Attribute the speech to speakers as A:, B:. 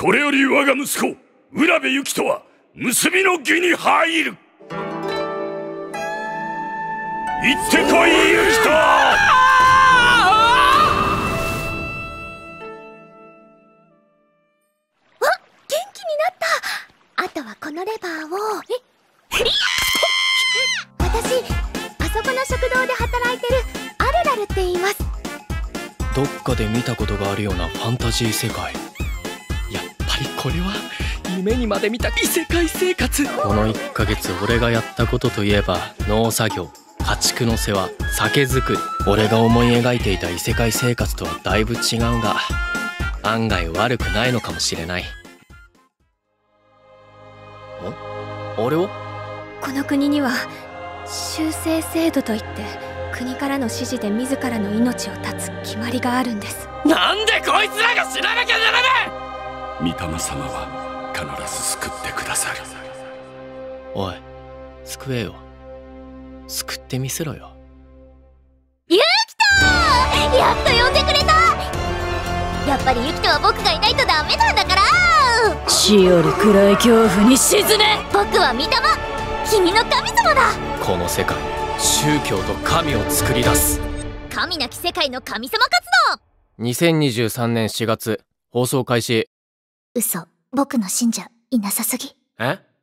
A: これより我が息子浦部行人は結びの儀に入る。行ってこい行人。
B: あとはこのレバーを私、あそこの食堂で働いてるアルラルって言います。
C: どっかで見たことがあるようなファンタジー世界。やっぱりこれは夢にまで見た異世界生活。この1ヶ月俺がやったことといえば農作業、家畜の世話、酒造り。俺が思い描いていた異世界生活とはだいぶ違うが、案外悪くないのかもしれない。あれを
B: この国には修正制度といって国からの指示で自らの命を絶つ決まりがあるんです。
C: なんでこいつらが死ななきゃならない。
A: 御霊様は必ず救ってくださる。
C: おい、救えよ。救ってみせろよ。
B: ユキト！やっと呼んでくれた。やっぱりユキトは僕がいないとダメなんだから。
D: 死より暗い恐怖に沈め。
B: 僕は御霊、君の神様だ。
C: この世界、宗教と神を作り出す
B: 神なき世界の神様活動。
C: 2023年4月放送開始。
B: 嘘、僕の信者いなさすぎ。
C: え？